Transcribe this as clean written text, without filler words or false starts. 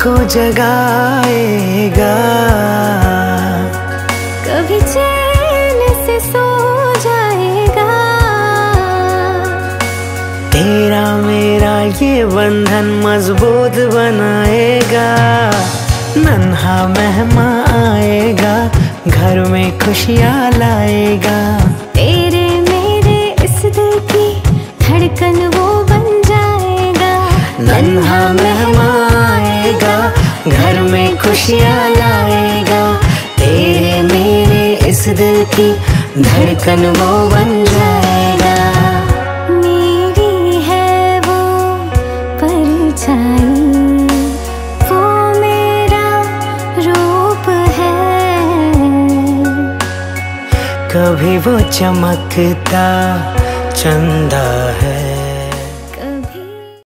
को जगाएगा, कभी चैन से सो जाएगा। तेरा मेरा ये बंधन मजबूत बनाएगा। नन्हा मेहमान आएगा, घर में खुशियाँ लाएगा। तेरे मेरे इस दिल की धड़कन वो बन जाएगा। नन्हा मेहमान आएगा, घर में खुशियाँ लाएगा। तेरे मेरे इस दिल की धड़कन वो बन जाएगा। मेरी है वो परछाई, वो मेरा रूप है। कभी वो चमकता चंदा है।